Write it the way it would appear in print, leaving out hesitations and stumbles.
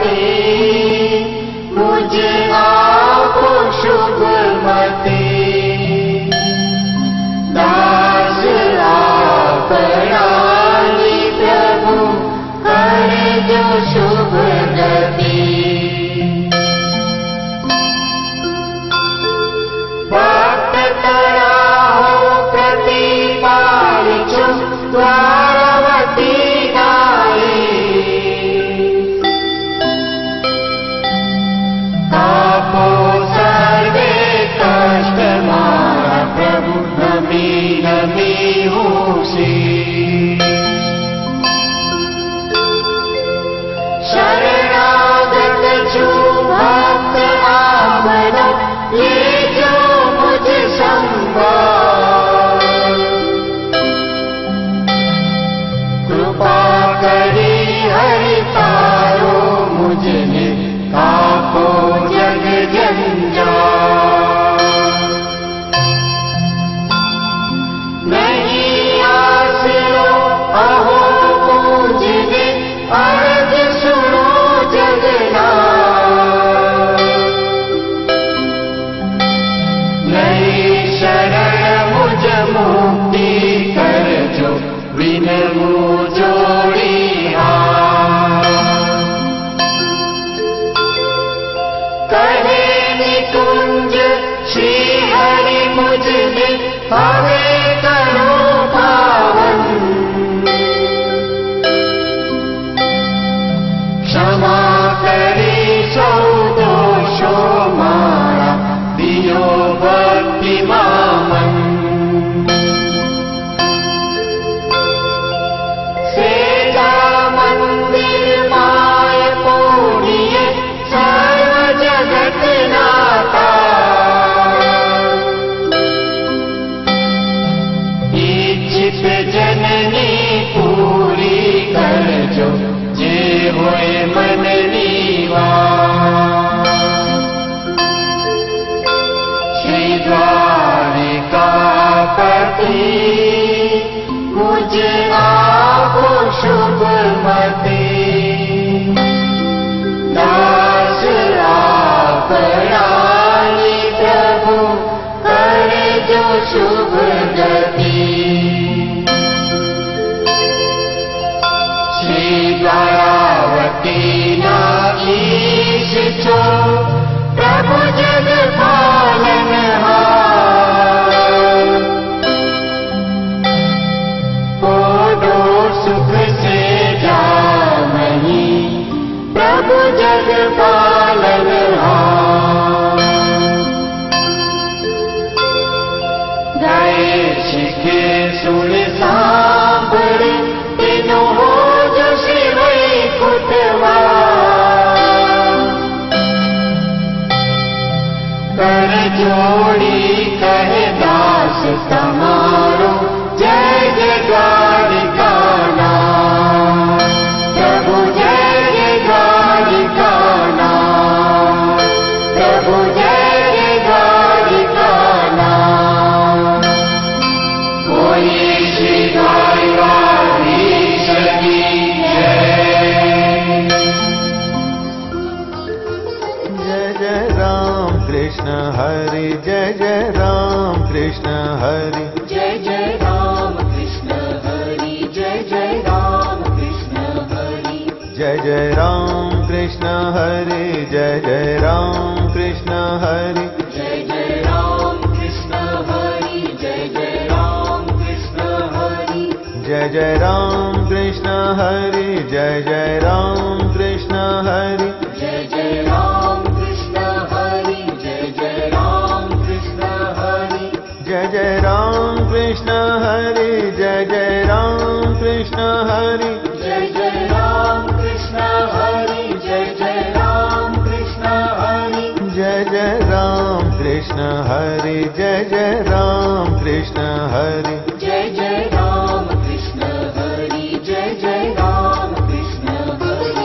मुझ आपको शुभमति। दास आपरानी प्रभु कर जो शुभ गति। भक्त तराहो प्रतिपालिचु द्वारवती गाये। तापो सर्वे कष्ट मारा प्रभु नमी नमी होसी। शरणागत छु भक्त आपदा ले जो मुझ संभाल। कृपा करी हरि तारो मुझने तापो जग जंजाल। नहीं आसरो अहो मुझने अर्ज सुनो जगन्नाथ। नहीं शरण मुझ मुक्ति कर जो विनमु जोड़ी हाथ। कहे निकुंज श्री हरि मुझने हवे करो पावन। क्षमा करी सौ दोषो मारा दियो भक्ति मामन। सेजा मंदिर माय पूर्णिय सर्व जगत नाथा। इच्छित जननी पूरी कर जो जे होए मन नीवा। श्री द्वारिकापति मुझ आपको शुभमति। दास आपरानी प्रभु कर जो शुभ गति। श्री द्वारावती नाईश छो प्रभु जग पालनहार। पोडो सुख से जामही प्रभु जग पालनहार। गाए शिखे सुन सांभळ तेनो हो जो श्री वैकुंठवास। कर जोड़ी कहे दास तमारो जय जय द्वारिका नाथ। प्रभु जय जय द्वारिका नाथ। प्रभु जय जय द्वारिका नाथ। कोई श्री द्वारकाधीश की जय जय राम कृष्ण हरि जय जय राम कृष्ण हरि। जय जय राम कृष्ण हरि जय जय राम कृष्ण हरि। जय जय राम कृष्ण हरि जय जय राम कृष्ण हरि। जय जय राम कृष्ण हरि जय जय राम कृष्ण हरि। जय जय राम कृष्ण हरि जय जय राम कृष्ण हरि। जय जय राम कृष्ण हरि जय जय राम कृष्ण हरि। जय जय राम कृष्ण हरि जय जय राम कृष्ण हरि। जय जय राम कृष्ण हरि जय जय राम कृष्ण हरि। जय जय राम कृष्ण हरि जय जय राम कृष्ण हरि। जय जय राम कृष्ण हरि जय जय राम कृष्ण हरि।